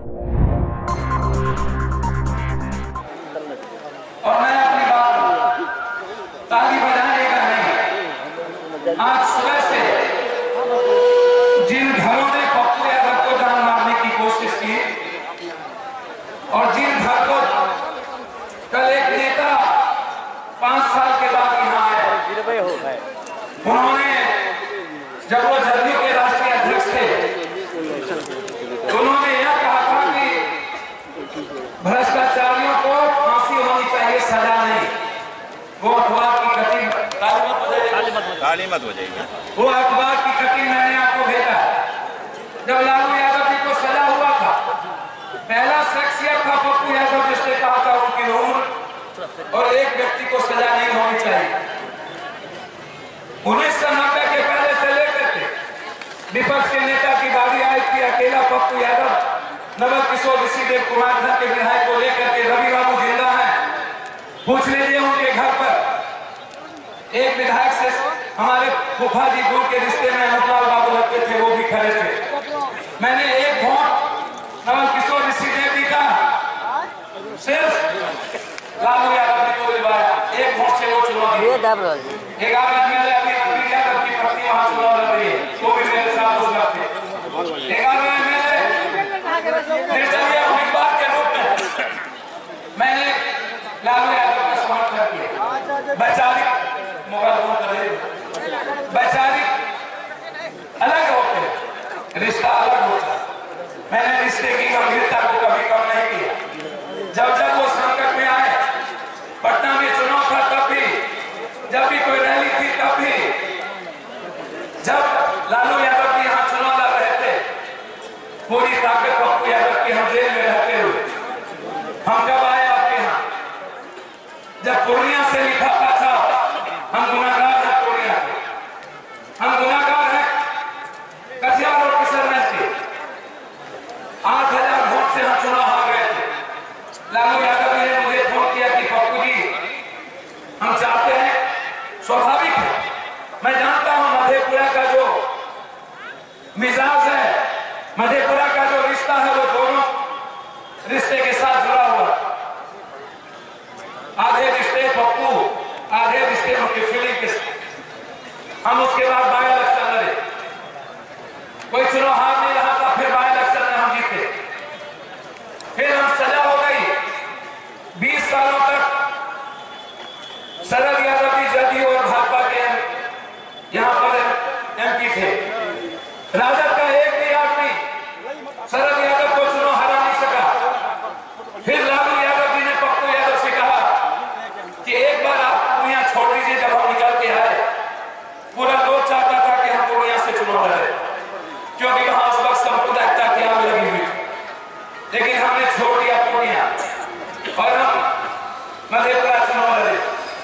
और मैं अपनी बात ताली बजाने का नहीं, आज सुबह से जिन घरों ने पप्पू यादव को जान मारने की कोशिश की और जिन घर को कल एक नेता 5 साल के बाद यहाँ आए, उन्होंने जब वो जदयू के राष्ट्रीय अध्यक्ष थे उन्होंने यह कहा था कि भ्रष्टाचारियों को फांसी होनी चाहिए, सजा नहीं। वो अखबार की कटिंग ताली मत हो जाएगी। वो अखबार की कटिंग मैंने आपको भेजा। जब लालू यादव जी को सजा हुआ था, पहला शख्सियत था पप्पू यादव जिसने कहा था उनकी उम्र और एक व्यक्ति को सजा नहीं होनी चाहिए। 1990 के पहले से लेकर के विपक्ष के नेता की बारी आई थी, अकेला पप्पू यादव नवल किशोर ऋषिदेव कुमार घर के विधायक को लेकर के रवि बाबू जिंदा है, पूछ लीजिए उनके घर पर एक विधायक से हमारे फूफा जी दूर के रिश्ते में अनुपाल बाबू लगते थे, वो भी खड़े थे। मैंने एक वोट नवल किशोर ऋषिदेव जी का सिर्फ लालू यादव जी को दिलवाया, एक वोट से वो चुनाव जीते। 11 एमएलए अभी यादव की पत्नी वहां चुनाव लड़ रही है, वो भी मेरे साथ उस वक्त थे। 11 एमएलए निर्दलीय उम्मीदवार के रूप में मैंने लालू यादव का समर्थन किया। वैचारिक मुकाबला करे, वैचारिक अलग होते हैं, रिश्ता अलग होता है। मैंने रिश्ते की गंभीरता को कभी कम नहीं किया। जब जब वो संकट में आए, पटना में चुनाव था तब भी, जब भी कोई रैली थी तब भी, जब लालू यादव भी यहाँ चुनाव लड़ रहे थे, पूरी ताकत पप्पू यादव की हम जेल में रहते हुए हम कब आए आपके यहाँ? जब पूर्णिया से लिखा था हम गुनाहगार हैं, पूर्णिया के हम गुनाहगार हैं, कटिहार और किशनगंज के 8000 वोट से हम चुनाव हार गए थे। लालू यादव जी ने मुझे फोन किया कि पप्पू जी हम चाहते हैं, स्वाभाविक है, मैं जानता हूं मधेपुरा का जो मिजाज है, मधेपुरा का जो रिश्ता है, वो दोनों रिश्ते के साथ जुड़ा हुआ। आधे रिश्ते पप्पू, आधे रिश्ते उनकी फीलिंग के साथ। हम उसके बाद बाय इलेक्शन लड़े, कोई चुनाव हार नहीं रहा था, फिर बाय इलेक्शन में हम जीते, फिर हम सजा हो गई। 20 सालों तक शरद यादव जी जदयू और भाजपा के यहाँ पर एमपी थे। राजद का एक भी आदमी शरद यादव को चुनाव हरा नहीं सका। फिर लालू यादव जी ने पप्पू यादव से कहा कि एक बार आप पूर्णिया छोड़ दीजिए। जब हम निकल के आए, पूरा लोग चाहता था कि हम पूर्णिया से चुनाव लड़े, क्योंकि वहां उस वक्त सांप्रदायिकता की आग लगी हुई थी। लेकिन हमने छोड़ दिया पूर्णिया और हम मधेपुरा चुनाव लड़े।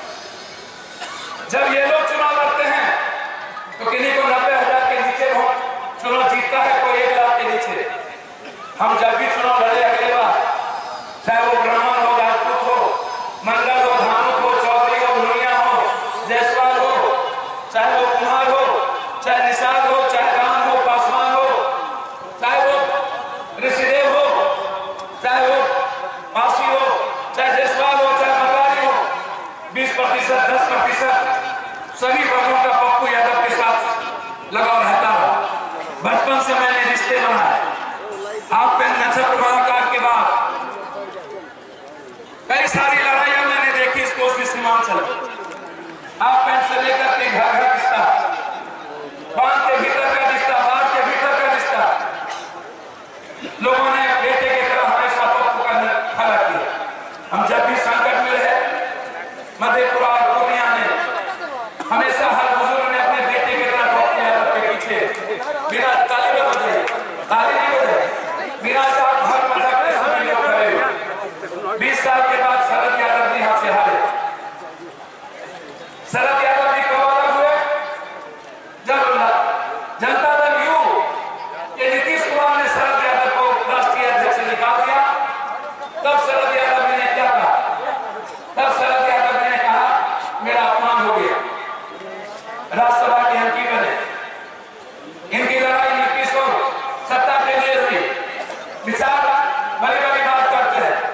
जब ये लोग चुनाव लड़ते हैं तो किन्हीं को 90,000 के नीचे चुनाव जीतता है, कोई 1 लाख के नीचे। हम जब भी चुनाव लड़े अगले बार, चाहे वो ब्राह्मण हो, राजपूत हो, मंडल हो, धानुक हो, चौधरी हो, मुनिया हो, जायसवाल हो, चाहे वो कुमार हो, चाहे निषाद हो, चाहे राम हो, पासवान हो, चाहे वो ऋषिदेव हो, चाहे वो पासी हो, चाहे जायसवाल हो, चाहे मरवाड़ी हो, 20%, 10% सभी वर्गों का पप्पू यादव के साथ लगाव रहता है। बचपन से मैंने रिश्ते बनाए। आपके नक्षत्र महाकाल के बाद कई सारी लड़ाइयां मैंने देखी इस कोसी सीमांचल में। आप पैंट से लेकर के घर घर रिश्ता, बांध के भीतर का रिश्ता, बांध के भीतर का रिश्ता, लोगों ने बेटे की तरह हमेशा पप्पू का खड़ा किया। हम जब भी संकट में रहे, मधेपुरा और पूर्णिया ने हमेशा हर बुजुर्ग ने अपने बेटे की तरह पप्पू यादव के पीछे बिना ताली बजाए, ताली नहीं बजाए, बिना घर मजाक के समय लोग खड़े हुए। 20 साल के बाद शरद यादव जी यहाँ से हारे। शरद यादव जी कब अलग हुए? जब जनता दल यू के नीतीश कुमार ने शरद यादव को राष्ट्रीय बड़ी बड़ी बात करते हैं।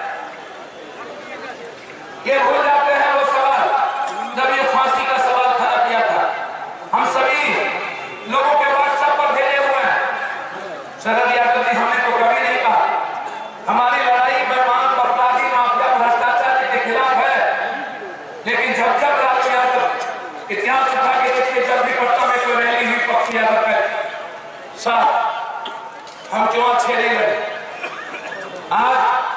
ये भूल जाते हैं वो सवाल जब ये फांसी का सवाल खड़ा किया था। हम सभी लोगों के व्हाट्सएप पर भेजे हुए हैं। शरद यादव जी हमने तो कभी नहीं कहा हमारी लड़ाई बेईमान बर्बादी माफिया भ्रष्टाचार के खिलाफ है, लेकिन जब जब लालू यादव इतिहास उठा के देखिए, जब भी पटना में कोई रैली हुई पक्षी यादव का साथ हम क्यों छेड़े लगे। आज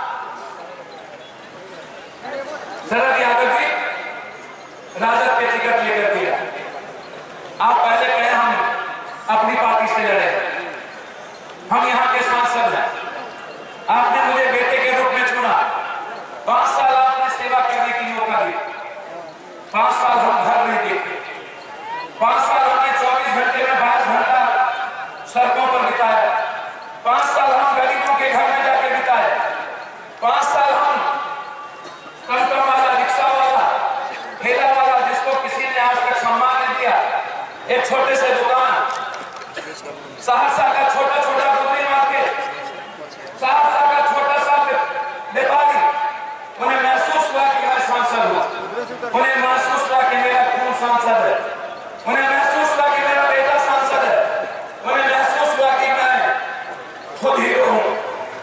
शरद यादव जी राजद के टिकट लेकर दिया। आप पहले कहे हम अपनी पार्टी से लड़े, हम यहाँ के सांसद हैं, आपने मुझे बेटे के रूप में चुना, 5 साल आपने सेवा करने की मौका दी, 5 साल हम घर नहीं देखे, 5 साल हमने 24 घंटे में 22 घंटा सड़कों पर बिताया, 5 साल हम गरीबों के घर में जाके बिताए, 5 साल हम टमटम वाला, रिक्शा वाला, ठेला वाला, जिसको किसी ने आज तक सम्मान नहीं दिया, एक छोटे से दुकान, सहरसा का छोटा छोटा गुदरी मार्केट, सहरसा का छोटा सा व्यापारी, उन्हें महसूस हुआ कि मैं सांसद हूँ, उन्हें महसूस हुआ कि मेरा खून सांसद है, उन्हें महसूस हुआ कि मेरा बेटा सांसद है, उन्हें महसूस हुआ कि मैं खुद हीरो हूँ।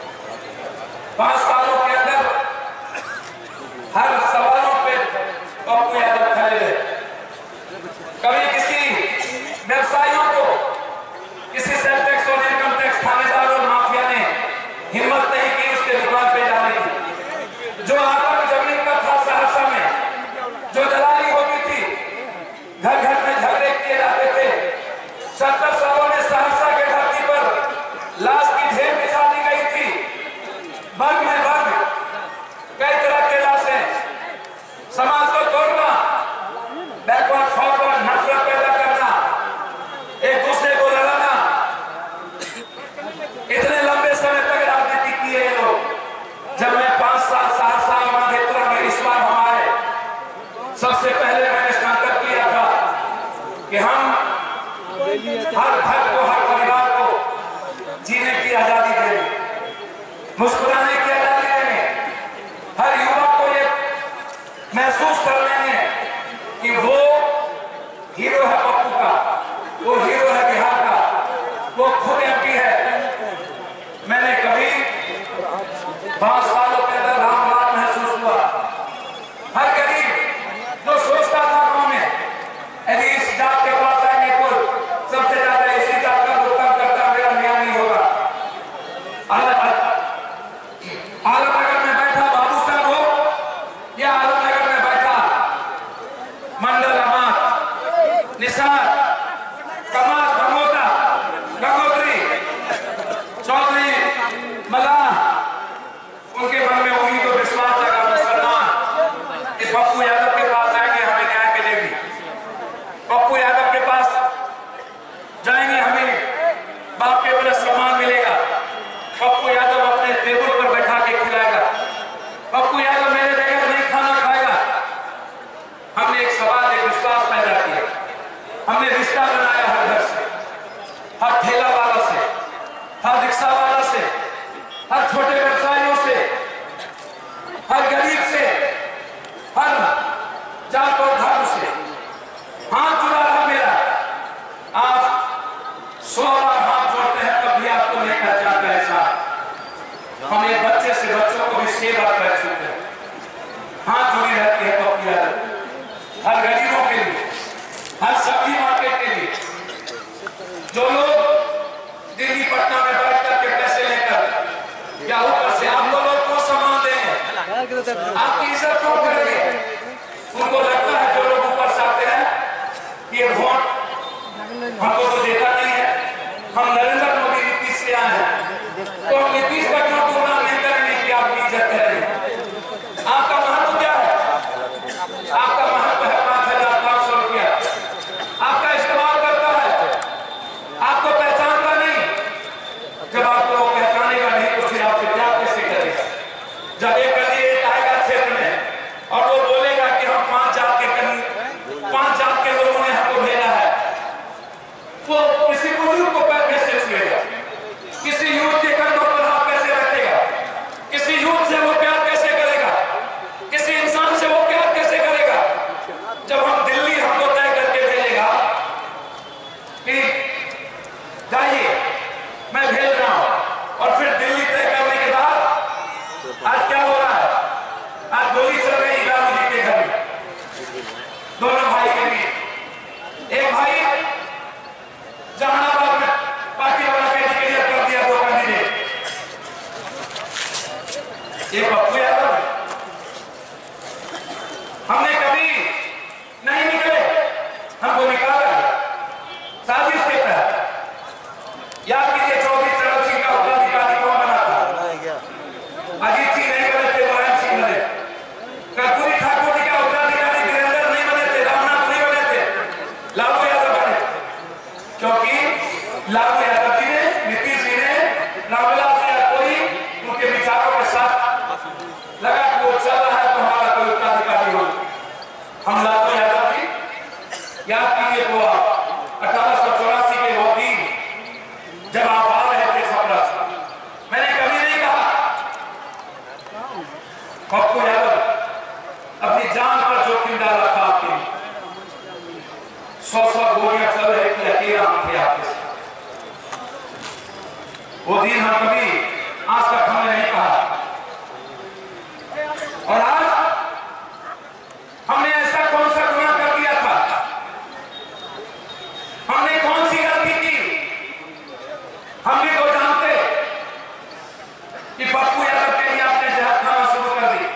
5 सालों के अंदर हर सवालों पे पप्पू यादव खड़े रहे। कभी किसी व्यवसायियों को, किसी सेल टैक्स और इनकम टैक्स थानेदार और माफिया ने हिम्मत नहीं की उसके दुकान पे जाने की। जो आतंक जमीन पर था सहरसा में, जो दलाली होती थी, घर घर में झगड़े किए जाते थे, 70 सालों में सहरसा के धरती पर लाश की ढेर बिछा दी गई थी, वर्ग में वर्ग, कई तरह के लाशें, समाज को तोड़ना, बैकवर्ड फॉरवर्ड नफरत पैदा करना, एक दूसरे को लड़ाना, इतने लंबे समय तक राजनीति किए ये लोग। जब मैं 5 साल सहरसा और मधेपुरा में इस बार हम आए, सबसे पहले मैंने संकल्प किया था कि हम हर घर को, हर परिवार को जीने की आजादी देंगे, मुस्कुराने की आजादी देंगे, हर युवा को ये महसूस कर लेंगे कि वो हीरो है पप्पू का, वो हीरो है बिहार का, वो खुद एमपी है। मैंने कभी 5 सालों के अंदर राम राम महसूस हुआ। हर गरीब जो सोचता था गाँव में, यदि इस जात के पास आएंगे कोई सबसे ज्यादा इसी जात का भुगतान करता, मेरा न्याय नहीं होगा। आलमनगर में बैठा बाबू साहब हो या आलमनगर में बैठा मंडल अहमद, निसार, कमाल, गंगोता, गंगोत्री, चौधरी, मल्लाह, उनके मन में उम्मीद और विश्वास लगा, मुसलमान इस पप्पू यादव के पास आएंगे, हमें न्याय मिलेगी, पप्पू यादव के पास जाएंगे, हमें बाप के तरह सम्मान मिलेगा, पप्पू यादव अपने टेबल पर बैठा के खिलाएगा, पप्पू यादव मेरे बगैर नहीं खाना खाएगा। हमने एक सवाल, एक विश्वास पैदा किया, हमने रिश्ता बनाया हर घर से, हर ठेला वाला से, हर रिक्शा वाला से, हर छोटे व्यवसायियों से, हर गरीब से, हर जात और धर्म से हाथ जुड़ा रहा मेरा। आप 100 बार हाथ जोड़ते हैं तब भी आपको नहीं पहचानता है साहब। हम एक बच्चे से बच्चों को भी 6 बार पहचानते हैं, हाथ जुड़ी रहती है पप्पू यादव, हर गरीबों के लिए, हर सब्जी मार्केट के लिए। जो लोग दिल्ली पटना में बैठ करके पैसे लेकर या ऊपर से आपको लोग को सम्मान देंगे, आपकी इज्जत क्यों करेंगे? उनको लगता है जो लोग ऊपर से आते हैं ये वोट हमको तो देता नहीं है, हम नरेंद्र मोदी नीतीश से आए हैं, तो हम नीतीश का क्यों गुणगान नहीं करेंगे कि आपकी इज्जत करेंगे? आपका महत्व क्या है? आपका महत्व है 5,500 रुपया, आपका इस्तेमाल करता है, आपको पहचानता नहीं। जब आपको पहचानेगा नहीं तो फिर आपसे क्या कैसे करेगा? जब एक कभी आएगा क्षेत्र में और वो बोलेगा कि हम 5 जात के लोगों ने हमको भेजा है, वो किसी बुजुर्ग को पैर कैसे छुएगा? किसी युवक के कंधों पर हाथ कैसे रखेगा? ये पप्पू यादव है। हमने कभी नहीं निकले, हमको निकाला साजिश के तहत। याद कीजिए चौधरी चरण सिंह का उत्तराधिकारी कौन बना था? अजीत सिंह नहीं बने थे, मुलायम सिंह बने। कर्पूरी ठाकुर जी का उत्तराधिकारी वीरेंद्र नहीं बने थे, रामनाथ नहीं बने थे, लालू यादव बने। क्योंकि लालू यादव जी ने, नीतीश जी ने, रामविलास यादव उनके विचारों के साथ लगा कि वो चल रहा है तो हमारा कोई उत्तराधिकारी हो। हम लालू यादव जी याद कीजिए तो 1884 के वो दिन जब आप आ रहे थे छपरा से, मैंने कभी नहीं कहा पप्पू यादव अपनी जान पर जोखिम डाला था आपके। 100 गोलियां चल रही थी, अकेला हम थे आपके साथ। वो दिन हम कभी आज तक हमने नहीं कहा। और आज हमने ऐसा कौन सा गुनाह कर दिया था? हमने कौन सी गलती की? हम भी तो जानते कि पप्पू यादव के लिए आपने जहर खाना शुरू कर दी।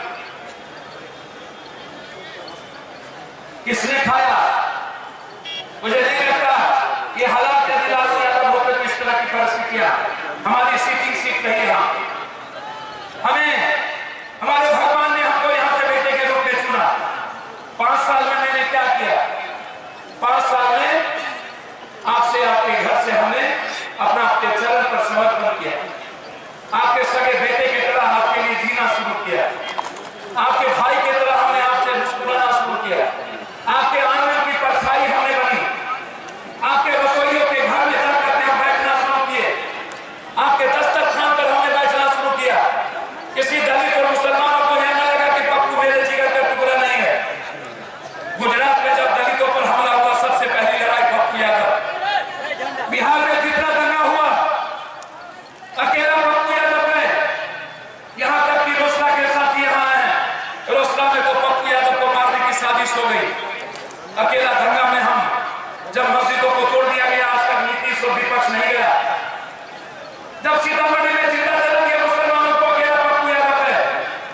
किसने खाया? मुझे नहीं लगता ये हालात के लालू यादव होते तो इस तरह की परिस्थितियां हमारी सीटिंग सीट रही। यहां हमें हमारे भगवान ने हमको यहां से बेटे के रूप में चुना। 5 साल में मैंने क्या किया? 5 साल में आपसे, आपके घर से हमने अपना आपके चरण पर समर्पण किया। आपके सगे बेटे की तरह आपके लिए जीना शुरू किया। आपके भाई की तरह हमने आपसे मुस्कुराना शुरू किया। आपके आंगन की परछाई हमने बनी। आपके रसोइयों के घर में जाकर हम बैठना शुरू किए। आपके दस्तरखान पर हमने बैठना शुरू किया। किसी दलित और मुसलमानों को कहना लगा कि पप्पू मेरे जिगर का टुकड़ा नहीं है। गुजरात में जब दलितों पर हमला हुआ, सबसे पहली लड़ाई पप्पू यादव। बिहार में जितना दंगा हुआ, अकेला पप्पू यादव ने। यहां तक कि रोसला के साथ यहां है, रोसला में तो पप्पू यादव को मारने की साजिश हो गई। अकेला दंगा में हम जब मस्जिदों को तोड़ दिया गया, आज तक नीतीश और विपक्ष नहीं गया। जब सीतामढ़ी में जिंदा जला दिया मुसलमानों को, अकेला पप्पू यादव है।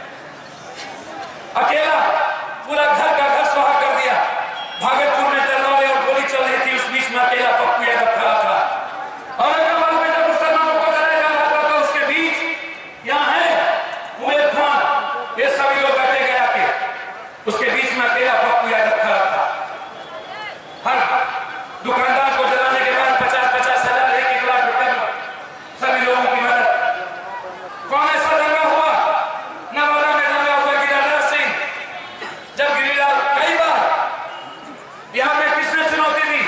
अकेला पूरा घर का घर स्वाहा कर दिया। भागलपुर में तलवारें और गोली चल रही थी, उस बीच में अकेला पप्पू यादव खड़ा था। औरंगाबाद में जब मुसलमानों को जलाया जा रहा था, तो उसके बीच यहाँ है उमर खान, ये सभी लोग बैठे गए आके, उसके बीच में अकेला पप्पू यादव खड़ा था। हर दुकानदार को जलाने के बाद 50-50 हजार, 1-1 लाख रुपए सभी लोगों की मदद। कौन ऐसा दंगा हुआ? नवादा में दंगा हुआ गिरिराज सिंह। जब गिरिराज कई बार बिहार में किसने चुनौती दी?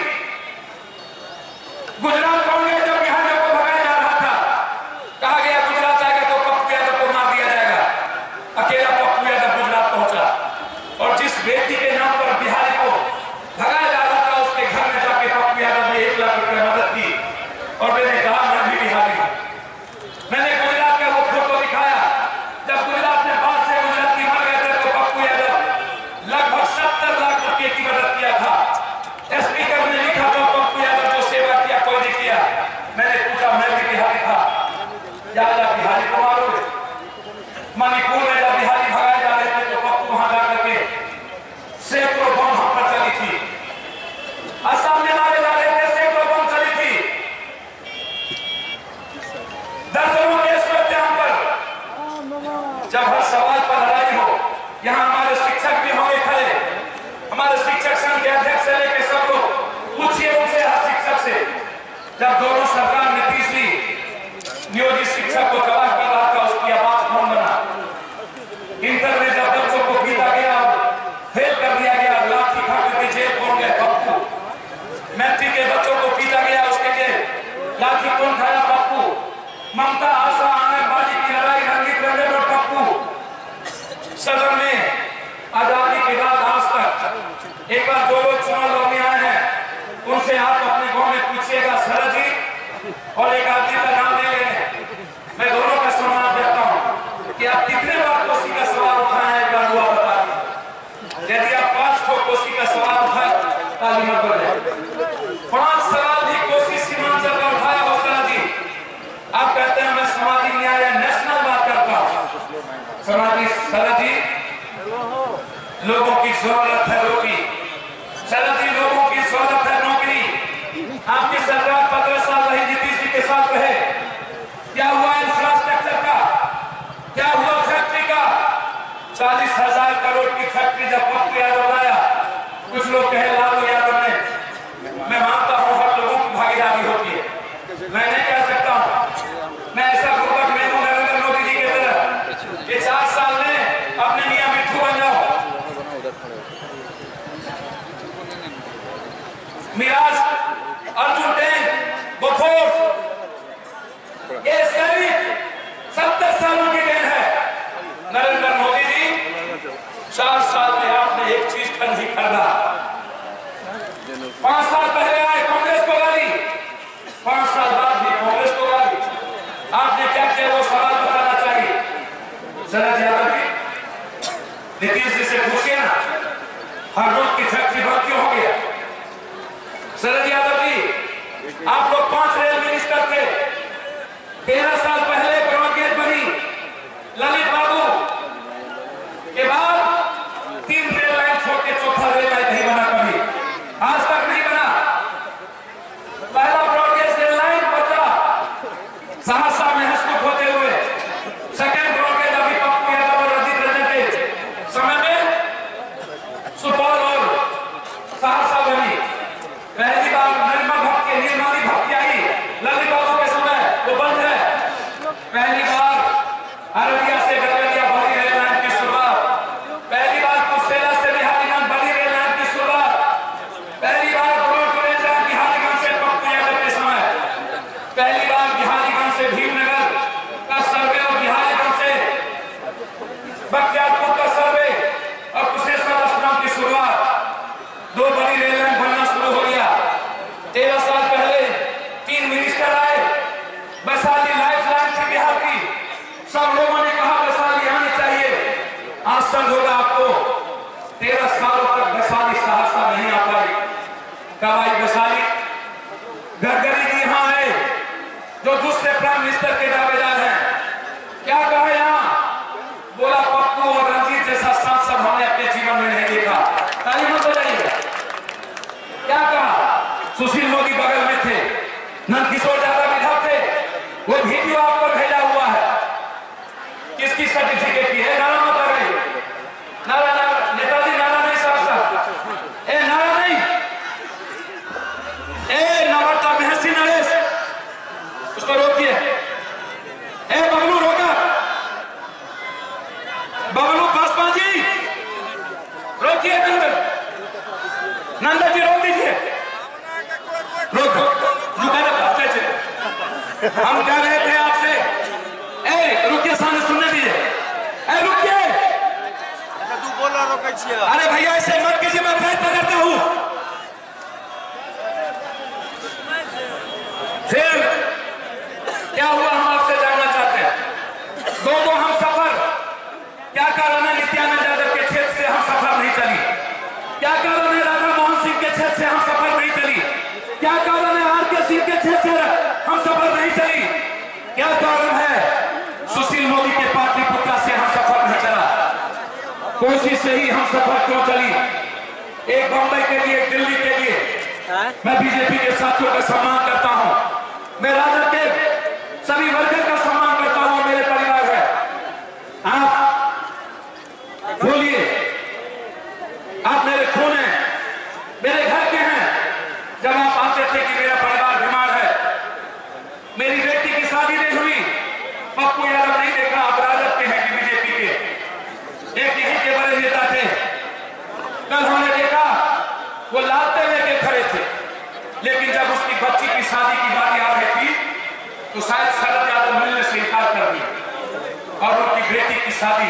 गुजरात कौन गए जब बिहार को भगाया जा रहा था? कहा गया गुजरात आएगा तो पप्पू यादव को मार दिया जाएगा। अकेला पप्पू यादव गुजरात पहुंचा और जिस व्यक्ति के नाम पर बिहारी को भगाया जा रहा था, उसके घर में जाके पप्पू यादव ने 1 लाख रुपए मदद दी। और मैंने कहा मैं भी बिहारी हूं। मैंने गुजरात का वो फोटो दिखाया जब गुजरात में बाढ़ से गुजराती मर गए थे, तो पप्पू यादव लगभग 70 लाख रुपए की मदद किया था। स्पीकर ने लिखा था पप्पू यादव जो सेवा किया कोई नहीं किया। मैंने पूछा, मैं भी बिहारी था, ज्यादा बिहारी को मारोगे? मणिपुर में जब बिहारी भगाए जा रहे थे, तो पप्पू वहां जाकर के सैकड़ों बम हम पर चली थी। असम में मारे जा रहे थे, सैकड़ों बम चली थी। दर्जनों केस करते हम पर। जब हर सवाल पर लड़ाई हो, यहाँ हमारे शिक्षक भी होंगे खड़े। हमारे शिक्षक संघ के अध्यक्ष से लेकर सब लोग, पूछिए उनसे, हर शिक्षक से। जब दोनों सरकार नीतीश जी नियोजित शिक्षक को तबाह कर रहा था, उसकी आवाज कौन बना? इंटर में जब बच्चों को पीटा गया, फेल कर दिया गया, लाठी खा करके जेल कौन गए? पप्पू। मैट्रिक के बच्चों को पीटा गया, उसके लिए लाठी कौन खाया? पप्पू। ममता, आशा, आंगनबाड़ी की लड़ाई रंगीत रंगन और पप्पू। सदन में आजादी के बाद आज तक एक बार जो लोग चुनाव लड़ने आए हैं, उनसे आप अपने गांव में पूछिएगा, सरद जी समाधि सरदी लोगों की जरूरत है रोटी, सरदी लोगों की जरूरत है नौकरी। आपकी सरकार 15 साल रही, नीतीश जी के साथ रहे, क्या हुआ इंफ्रास्ट्रक्चर का, क्या हुआ फैक्ट्री का? 40,000 करोड़ की फैक्ट्री जब पप्पू यादव लाया, कुछ लोग कहे लालू यादव ने, मैं मानता हूं हर लोगों की भागीदारी होती है, मैं नहीं कह सकता हूं, मैं ऐसा गुर्बत में हूं नरेंद्र मोदी जी की तरह कि 4 साल में अपने मियां मिट्ठू बन जाओ। मिराज, अर्जुन टैंक, बोफोर्स, ये सैनिक 70 सालों की देन है। नरेंद्र मोदी जी 4 साल में आपने एक चीज नहीं खरीदा। 5 साल पहले आए कांग्रेस को गाली, 5 साल बाद भी कांग्रेस को गाली। आपने क्या किया वो सवाल बताना चाहिए। शरद यादव जी, नीतीश जी से पूछिए ना, हर रोज की फैक्ट्री बंद क्यों हो गया? शरद यादव जी, आप लोग 5 रेल मिनिस्टर थे, 13 साल पहले ब्रॉडगेज बनी, ललित बाबू के बाद 3 रेल लाइन छोड़ के 4था रेल लाइन नहीं बना, कभी आज तक नहीं बना। पहला ब्रॉडगेज रेल लाइन बचा सहरसा में हस्तक होते हुए, सेकेंड ब्रॉडगेज अभी पप्पू यादव और रंजीत रंजन के समय में सुपौल और सहरसा बनी। पहली बार निर्मल भक्त के निर्माणी भक्ति आई, ललित बाबू के समय वो बंद है। पहली बार अररिया से गलगलिया बड़ी रेल लाइन की शुरुआत, पहली बार कुर्सेला से बिहारीगंज बड़ी रेल लाइन की शुरुआत, पहली बार ब्रॉड रेल लाइन बिहारीगंज से पप्पू यादव के समय, पहली बार बिहारीगंज से भीमनगर का सर्वे और बिहारीगंज से बख्तियारपुर का सर्वे और कुशेश्वरस्थान की शुरुआत, 2 बड़ी रेल लाइन बनना शुरू हो गया। 13 साल पहले 3 मिनिस्टर आए, वैशाली लाइफ लाइन थी बिहार की, सब लोगों ने कहा वैशाली आनी चाहिए, आश्चर्य होगा आपको 13 सालों तक वैशाली सहरसा नहीं आ पाई। कब आई वैशाली? गडकरी जी यहां आए जो दूसरे प्राइम मिनिस्टर के दावेदार हैं, क्या कहा यहां? बोला पप्पू और रंजीत जैसा सांसद हमने अपने जीवन में नहीं देखा। ताली मत बजाइएगा। क्या कहा? सुशील मोदी बगल में थे, नंदकिशोर यादव विधायक थे, वो वीडियो आप पर भेजा हुआ है। किसकी सर्टिफिकेट की है? नारा मत लगाइए, नारा नेताजी, नारा नहीं साहब, ए नारा नहीं, ए नवाटा महसी नरेश, उसको रोकिए। ए बबलू रोका, बबलू पासवान जी रोकिए, नंदा जी रोक दीजिए, रोक हम कह रहे थे आपसे, ए रुकिए, सामने सुनने दीजिए, ए रुकिए, तू बोला रोके छिए। अरे भैया ऐसे मत कीजिए, मैं फेर पकड़ता हूं। फिर क्या हुआ हम आपसे जानना चाहते हैं। 2 हम सफर, क्या कारण है नित्यानंद यादव के क्षेत्र से हम सफर नहीं चली? क्या कारण है राधा मोहन सिंह के क्षेत्र से हम सफर नहीं चली? क्या कारण है आर के सिंह के क्षेत्र से हम सफर नहीं चली? क्या कारण है सुशील मोदी के पाटलिपुत्रा से हम सफर नहीं चला? कोशिश से ही हम सफर क्यों चली? एक बंबई के लिए, दिल्ली के लिए मैं बीजेपी के साथियों का सम्मान करता हूं, मैं राजद के सभी वर्कर का सम्मान करता हूं, मेरे परिवार है। आप बोलिए, आप मेरे खून हैं, मेरे घर के हैं। जब आप आते थे कि मेरा परिवार बीमार है, मेरी बेटी की शादी नहीं हुई, पप्पू यादव नहीं देखा, आप राजद के हैं कि बीजेपी के, एक यहीं के बड़े नेता थे। कल हमने देखा वो लाते लेके खड़े थे, लेकिन जब उसकी बच्ची की शादी की बारी आ रही थी तो शायद शरद यादव मिलने से इनकार कर दिया और उनकी बेटी की शादी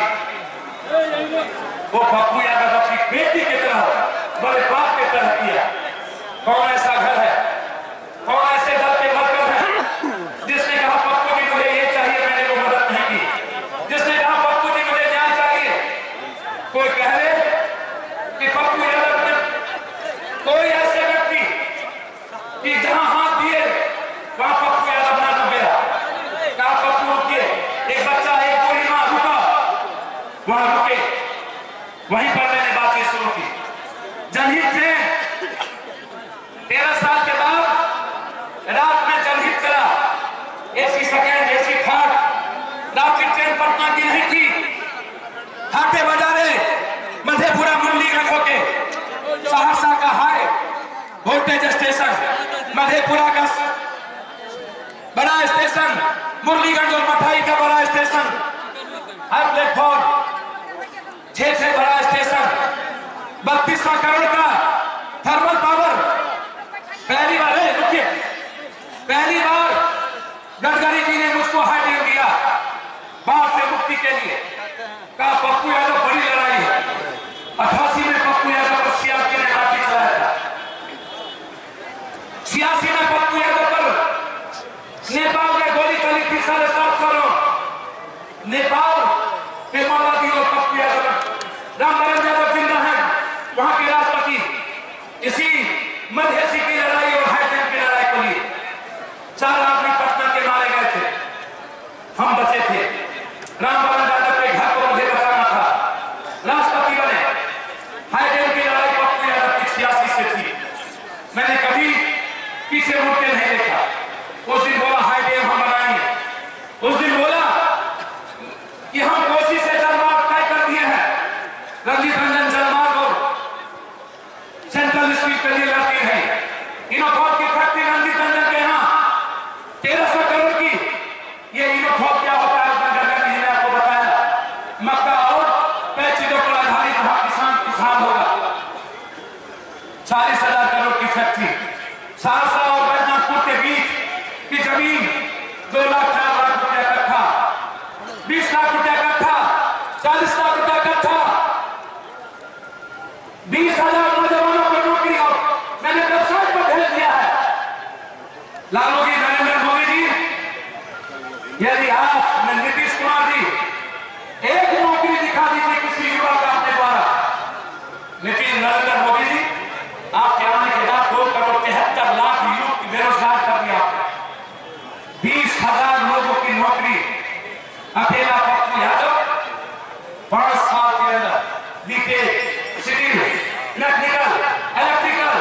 वो पप्पू यादव अपनी बेटी की तरह, बड़े बाप की तरह किया। कौन ऐसा घर है, कौन ऐसे दल के वर्कर हैं जिसने कहा पप्पू जी मुझे ये चाहिए, मैंने वो मदद नहीं की? जिसने कहा पप्पू जी मुझे न्याय चाहिए? कोई कह रहे कि पप्पू यादव ने, कोई ऐसे व्यक्ति कि जहां हाथ दिए वहां पप्पू यादव ना गया, कहा पप्पू रुकिए, एक बच्चा, एक पूरी मां रुका, वहां रुके, वहीं पर मैंने बातचीत शुरू की। जनहित ट्रेन 13 साल के बाद रात में जनहित चला, एसी सेकेंड, एसी थर्ड, रात्रि ट्रेन पटना की नहीं थी। हाटे बाजारे मधेपुरा मुरलीगंज होके सहरसा का हाई वोल्टेज स्टेशन, मधेपुरा का बड़ा स्टेशन, मुरलीगंज और मठाई का बड़ा स्टेशन, हाई प्लेटफॉर्म 6 से बड़ा स्टेशन, 3200 करोड़ का थर्मल पावर। पहली बार रुकिए, पहली बार गडकरी जी ने मुझको हाईटेक दिया बाढ़ से मुक्ति के लिए। कहा पप्पू यादव बड़ी लड़ाई है। 88 में पप्पू यादव को सीआरपी ने लाठी चलाया था। 86 में पप्पू यादव पर नेपाल में गोली चली थी 750 लोग। नेपाल पे माला दी और पप्पू यादव, रामनारायण यादव जिंदा है वहां के राष्ट्रपति, इसी मधेसी की लड़ाई और हाईटेक की लड़ाई के लिए 4 आदमी पटना के मारे गए थे, हम बचे थे। रामनारायण यादव के घर को मुझे बचाना था, राष्ट्रपति बने। हाईटेक की लड़ाई पप्पू यादव की 86 से थी। मैंने कभी पीछे मुड़ के नहीं देखा। उस दिन बोला हाईटेक हम बनाएंगे, उस दिन बोला कि हम कोसी से जलमार्ग तय कर दिए हैं। रंजीत रंजन जलमार्ग और सेंट्रल स्पीड के लिए लड़ती है। इनोफॉल की फैक्ट्री रंजीत रंजन के यहाँ 1300 करोड़ की। ये इनोफॉल क्या होता है गडकरी जी ने आपको बताया। मक्का और पैचिडो पर आधारित किसान होगा। 40,000 करोड़ की फैक्ट्री। सहरसा और बैजनाथपुर के बीच की जमीन 2 लाख 4 लाख रुपया कट्ठा, 20 लाख रुपया कट्ठा, 40 लाख रुपया कट्ठा, 20,000 नौजवानों को नौकरी। और मैंने वेबसाइट पर भेज दिया है। लालू जी, नरेंद्र मोदी जी, यदि आप नीतीश कुमार जी एक नौकरी दिखा दीजिए किसी युवा का अपने द्वारा। नीतीश नरेंद्र मोदी जी, आपके आने के बाद 2 करोड़ 73 लाख युवक बेरोजगार कर दिया आपने। 20,000 लोगों की नौकरी अकेला पप्पू यादव 5 साल के अंदर। लीकेज, सिविल, मैकेनिकल, इलेक्ट्रिकल,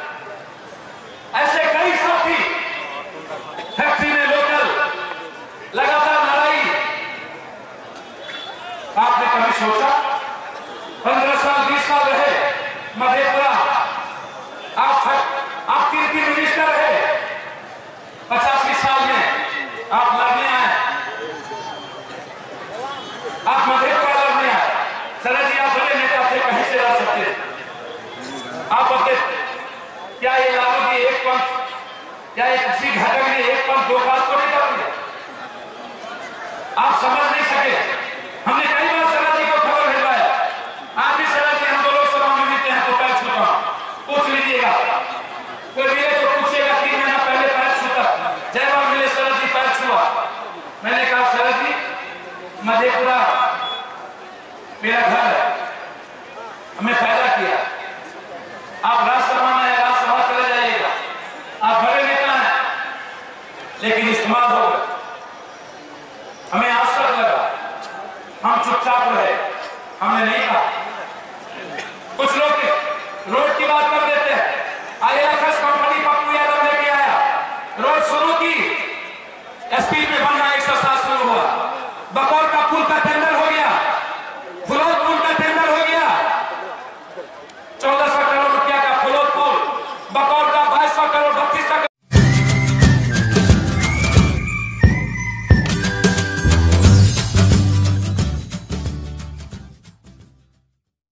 ऐसे कई साथी फैक्ट्री में लोकल लगातार लड़ाई। आपने कभी सोचा 15 साल 20 साल रहे मधेपुरा, आप की मिनिस्टर रहे। 85 साल में आप लड़ने आए, आप मधेपुरा लड़ने आए। शरद जी आप बड़े नेता थे, कहीं से लड़ सकते थे आप अपने। क्या ये लालू जी एक पंथ, क्या ये किसी घटक ने एक पंथ 2 काज को नहीं कर दिया? आप समझ नहीं सके। हमने कई बार शरद जी को खबर भेजवाया। आज भी शरद जी हम 2 लोकसभा में मिलते हैं तो पैर छूता हूं, पूछ लीजिएगा। कोई मिले तो पूछेगा 3 महीना पहले पैर छूता। जय बार मिले शरद जी पैर छुआ। मैंने कहा शरद जी मधेपुरा मेरा घर है, हमें पैदा किया। आप राज्यसभा में राज्यसभा चले जाइएगा, आप बड़े नेता हैं, लेकिन इस्तेमाल हो गए। हमें आश्चर्य लगा, हम चुपचाप रहे, हमने नहीं कहा। कुछ लोग